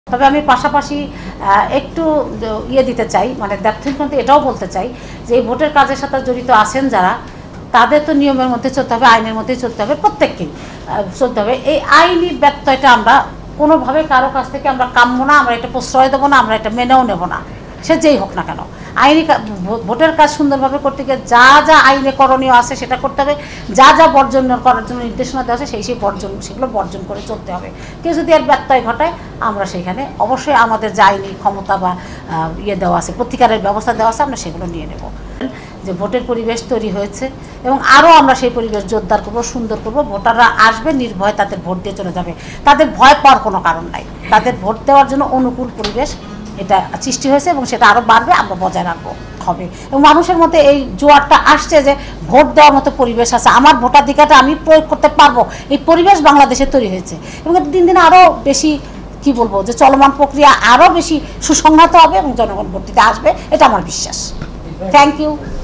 তবে আমি পাশাপাশি একটু ইয়ে দিতে চাই, মানে দ্ব্যর্থহীনভাবে এটাও বলতে চাই যে এই ভোটের কাজের সাথে জড়িত আছেন যারা, তাদের তো নিয়মের মধ্যে চলতে হবে, আইনের মধ্যেই চলতে হবে, প্রত্যেককেই চলতে হবে। এই আইনি ব্যত্যয়টা আমরা কোনোভাবে কারো কাছ থেকে আমরা কাম্য না, আমরা এটা প্রশ্রয় দেবো না, আমরা এটা মেনেও নেব না, সে যেই হোক না কেন। আইনি ভোটের কাজ সুন্দরভাবে করতে গিয়ে যা যা আইনে করণীয় আছে সেটা করতে হবে, যা যা বর্জন করার জন্য নির্দেশনা দেওয়া আছে সেই বর্জন, সেগুলো বর্জন করে চলতে হবে। কেউ যদি এর ব্যত্যয় ঘটায় আমরা সেখানে অবশ্যই আমাদের যে আইনি ক্ষমতা বা ইয়ে দেওয়া আছে, প্রতিকারের ব্যবস্থা দেওয়া আছে, আমরা সেগুলো নিয়ে নেব। যে ভোটের পরিবেশ তৈরি হয়েছে এবং আরও আমরা সেই পরিবেশ জোরদার করবো, সুন্দর করবো। ভোটাররা আসবে নির্ভয়ে, তাদের ভোট দিয়ে চলে যাবে, তাদের ভয় পাওয়ার কোনো কারণ নাই। তাদের ভোট দেওয়ার জন্য অনুকূল পরিবেশ এটা সৃষ্টি হয়েছে এবং সেটা আরও বাড়বে, আমরা বজায় রাখবো হবে। এবং মানুষের মধ্যে এই জোয়ারটা আসছে যে ভোট দেওয়ার মতো পরিবেশ আছে, আমার ভোটাধিকারটা আমি প্রয়োগ করতে পারবো, এই পরিবেশ বাংলাদেশে তৈরি হয়েছে। এবং দিন দিন আরও বেশি কি বলবো, যে চলমান প্রক্রিয়া আরও বেশি সুসংহত হবে এবং জনগণ ভোট দিতে আসবে, এটা আমার বিশ্বাস। Thank you.